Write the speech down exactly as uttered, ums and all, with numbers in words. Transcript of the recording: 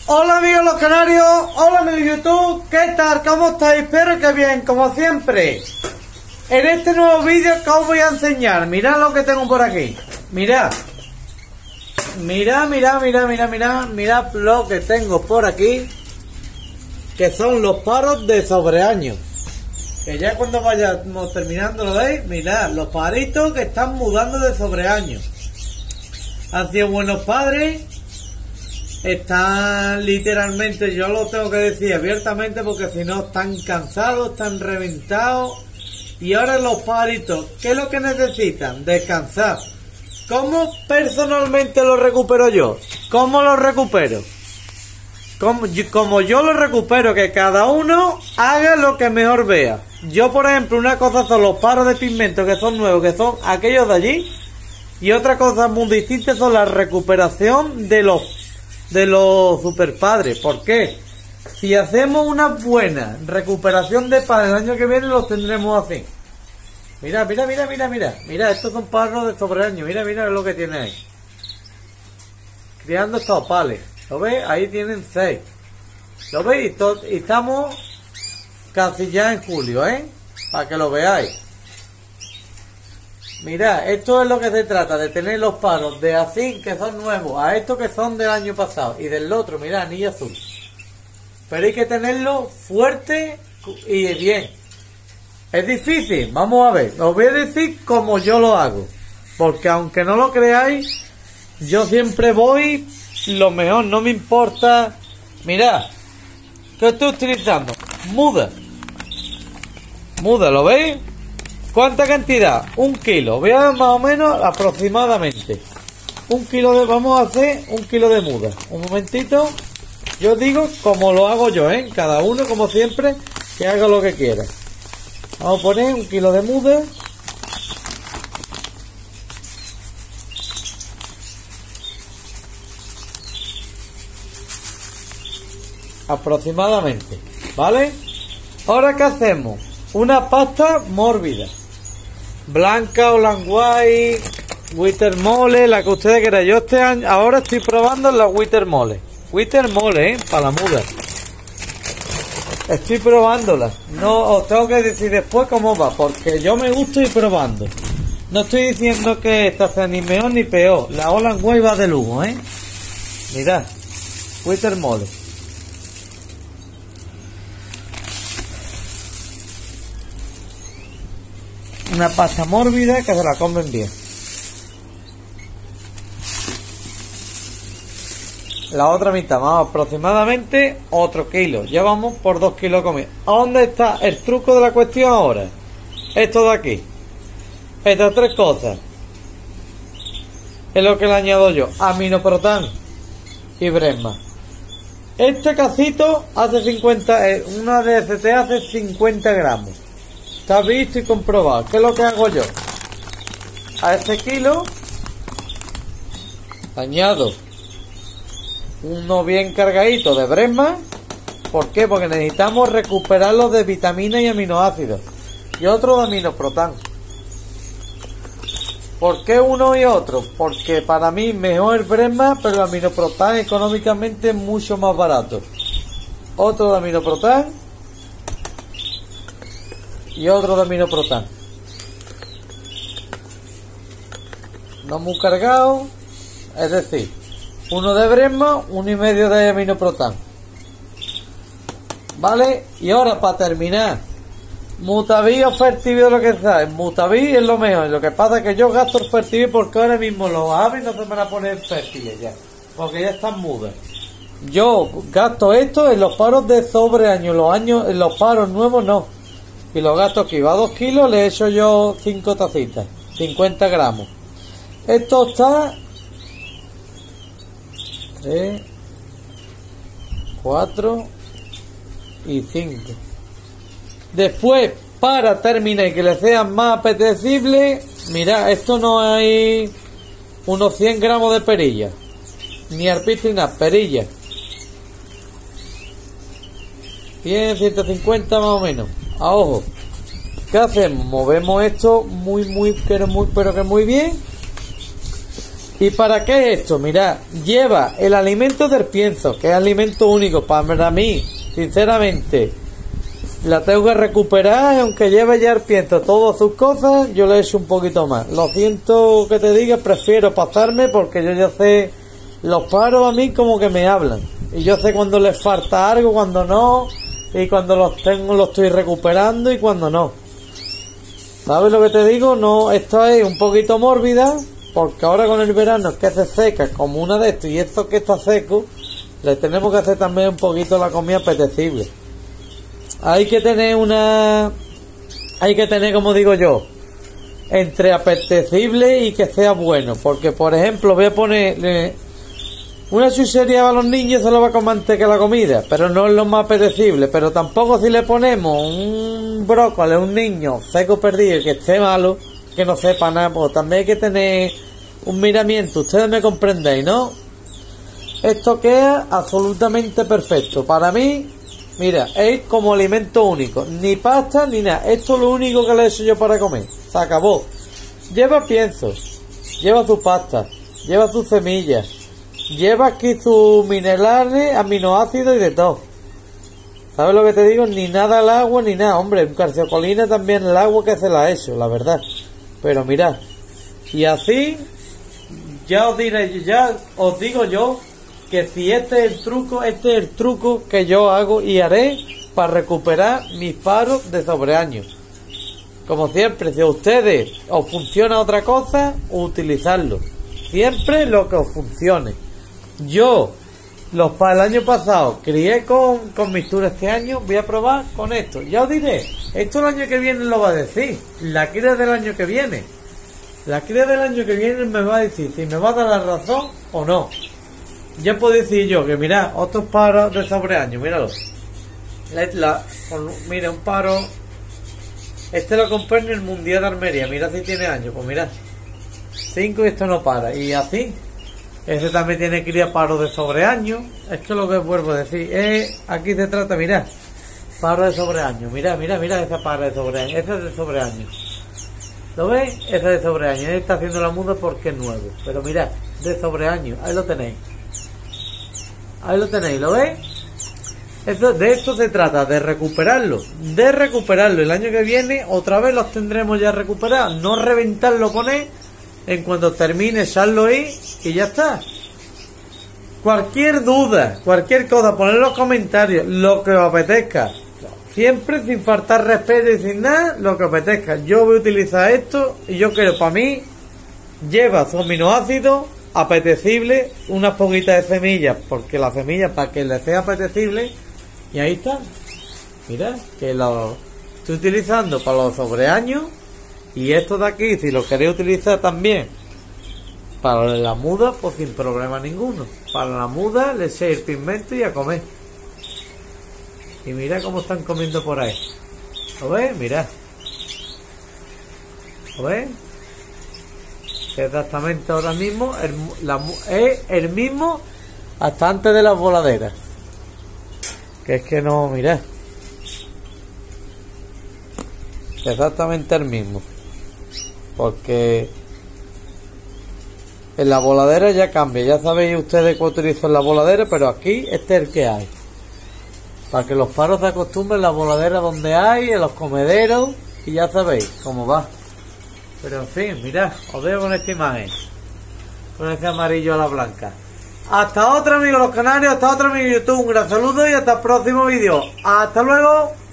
Hola amigos los canarios, hola amigos de YouTube, ¿qué tal? ¿Cómo estáis? Espero que bien, como siempre. En este nuevo vídeo que os voy a enseñar, mirad lo que tengo por aquí. Mirad. Mirad, mirad, mirad, mirad, mirad, mirad lo que tengo por aquí. Que son los paros de sobreaño. Que ya cuando vayamos terminando, ¿lo veis? Mirad, los paritos que están mudando de sobreaño. Han sido buenos padres. Están literalmente, yo lo tengo que decir abiertamente porque si no están cansados, están reventados. Y ahora los paritos, ¿qué es lo que necesitan? Descansar. ¿Cómo personalmente lo recupero yo? ¿Cómo lo recupero? Como yo, como yo lo recupero, que cada uno haga lo que mejor vea. Yo, por ejemplo, una cosa son los paros de pigmento que son nuevos, que son aquellos de allí. Y otra cosa muy distinta son la recuperación de los de los super padres. ¿Por qué? Si hacemos una buena recuperación de padres el año que viene, los tendremos así. Mira, mira, mira, mira, mira. Mira, estos son paros de sobreaño. Mira, mira lo que tiene ahí. Criando estos pales. ¿Lo veis? Ahí tienen seis. ¿Lo veis? Y estamos casi ya en julio, ¿eh? Para que lo veáis. Mirad, esto es lo que se trata, de tener los paros de así que son nuevos, a estos que son del año pasado, y del otro, mirad, anillo azul. Pero hay que tenerlo fuerte y bien. Es difícil, vamos a ver, os voy a decir como yo lo hago. Porque aunque no lo creáis, yo siempre voy lo mejor, no me importa. Mirad, ¿qué estoy utilizando? Muda. Muda, ¿lo veis? ¿Cuánta cantidad? Un kilo. Vean más o menos aproximadamente. Un kilo de... Vamos a hacer un kilo de muda. Un momentito. Yo digo como lo hago yo, ¿eh? Cada uno, como siempre, que haga lo que quiera. Vamos a poner un kilo de muda. Aproximadamente. ¿Vale? Ahora, ¿qué hacemos? Una pasta mórbida. Blanca o White, Witter Mole, la que ustedes quieran. Yo este año, ahora estoy probando la Witter Mole. Witter Mole, ¿eh? Para la muda. Estoy probándola. No os tengo que decir después cómo va, porque yo me gusto ir probando. No estoy diciendo que esta sea ni mejor ni peor. La Holland White va de lujo, ¿eh? Mirad. Witter Mole. Una pasta mórbida que se la comen bien. La otra mitad, vamos, aproximadamente otro kilo. Ya vamos por dos kilos comidos. ¿A dónde está el truco de la cuestión ahora? Esto de aquí. Estas tres cosas. Es lo que le añado yo. Aminoprotan y Bresma. Este casito hace cincuenta, eh, una de S T hace cincuenta gramos. Está visto y comprobado. ¿Qué es lo que hago yo? A este kilo añado uno bien cargadito de Bresma. ¿Por qué? Porque necesitamos recuperarlo de vitaminas y aminoácidos. Y otro de aminoprotan. ¿Por qué uno y otro? Porque para mí mejor el Bresma, pero el aminoprotan económicamente es mucho más barato. Otro de aminoprotan. Y otro de aminoprotan. No muy cargado. Es decir, uno de Bresma, uno y medio de aminoprotan. ¿Vale? Y ahora para terminar, Mutaví o Fertivir, lo que sea. Mutaví es lo mejor. Lo que pasa es que yo gasto el Fertivir porque ahora mismo los aves no se me van a poner fértiles ya. Porque ya están mudas. Yo gasto esto en los paros de sobreaño. Los años, en los paros nuevos no. Y los gasto aquí, va a dos kilos, le echo yo cinco tacitas, cincuenta gramos. Esto está tres, cuatro y cinco. Después, para terminar y que le sea más apetecible, mirad, esto no hay unos cien gramos de perilla, ni arpista ni nada, perilla. cien, ciento cincuenta más o menos. A ojo. ¿Qué hacemos? Movemos esto muy, muy, pero muy, pero que muy bien. ¿Y para qué es esto? Mirad, lleva el alimento del pienso, que es alimento único para mí, sinceramente. La tengo que recuperar, y aunque lleve ya el pienso todas sus cosas, yo le echo un poquito más. Lo siento que te diga, prefiero pasarme porque yo ya sé, los paros a mí como que me hablan. Y yo sé cuando les falta algo, cuando no, y cuando los tengo los estoy recuperando y cuando no. ¿Sabes lo que te digo? No, esto es un poquito mórbida, porque ahora con el verano es que se seca como una de estos, y esto que está seco, le tenemos que hacer también un poquito la comida apetecible. Hay que tener una... Hay que tener, como digo yo, entre apetecible y que sea bueno. Porque, por ejemplo, voy a poner una chuchería para los niños, se lo va con manteca la comida, pero no es lo más apetecible. Pero tampoco si le ponemos un brócoli a un niño seco perdido que esté malo, que no sepa nada, pues también hay que tener un miramiento. Ustedes me comprendéis, ¿no? Esto queda absolutamente perfecto. Para mí, mira, es como alimento único. Ni pasta ni nada. Esto es lo único que le he hecho yo para comer. Se acabó. Lleva piensos, lleva su pasta, lleva sus semillas, lleva aquí sus minerales, aminoácidos y de todo. ¿Sabes lo que te digo? Ni nada al agua ni nada. Hombre, un calciocolina también el agua que se la ha hecho, la verdad. Pero mirad. Y así, ya os diré, ya os digo yo, que si este es el truco, este es el truco que yo hago y haré para recuperar mis paros de sobreaño. Como siempre, si a ustedes os funciona otra cosa, utilizarlo. Siempre lo que os funcione. Yo, los para el año pasado, crié con, con mixtura este año, voy a probar con esto. Ya os diré, esto el año que viene lo va a decir. La cría del año que viene. La cría del año que viene me va a decir si me va a dar la razón o no. Ya puedo decir yo que mirad, otros paros de sobreaño, míralo. La, la, con, mira, un paro. Este lo compré en el Mundial de Almería. Mira si tiene años, pues mirad. Cinco y esto no para. Y así. Este también tiene cría paro de sobreaño. Es que lo que vuelvo a decir. Eh, aquí se trata, mirad. Paro de sobreaño. Mirad, mirad, mirad esa paro de sobreaño. Ese es de sobreaño. ¿Lo veis? Ese es de sobreaño. Él está haciendo la muda porque es nuevo. Pero mirad, de sobreaño. Ahí lo tenéis. Ahí lo tenéis, ¿lo veis? Esto, de esto se trata, de recuperarlo. De recuperarlo. El año que viene otra vez los tendremos ya recuperados. No reventarlo con él. En cuanto termine, echarlo ahí y ya está. Cualquier duda, cualquier cosa, poned en los comentarios lo que os apetezca. Siempre sin faltar respeto y sin nada, lo que os apetezca. Yo voy a utilizar esto y yo creo, para mí, lleva su aminoácido apetecible, unas poquitas de semillas, porque las semillas para que les sea apetecible, y ahí está. Mirad, que lo estoy utilizando para los sobreaños, y esto de aquí, si lo queréis utilizar también para la muda, pues sin problema ninguno. Para la muda le echéis el pigmento y a comer. Y mirad cómo están comiendo por ahí. ¿Lo ves? Mirad. ¿Lo ves? Exactamente ahora mismo el, la, es el mismo hasta antes de las voladeras, que es que no, mirad, exactamente el mismo, porque en la voladera ya cambia. Ya sabéis ustedes que utilizo en la voladera, pero aquí este es el que hay, para que los paros se acostumbren. La voladera donde hay, en los comederos, y ya sabéis cómo va. Pero en fin, mirad, os veo con esta imagen, con este amarillo a la blanca. Hasta otra, amigos los canarios, hasta otro, amigo YouTube. Un gran saludo y hasta el próximo vídeo. Hasta luego.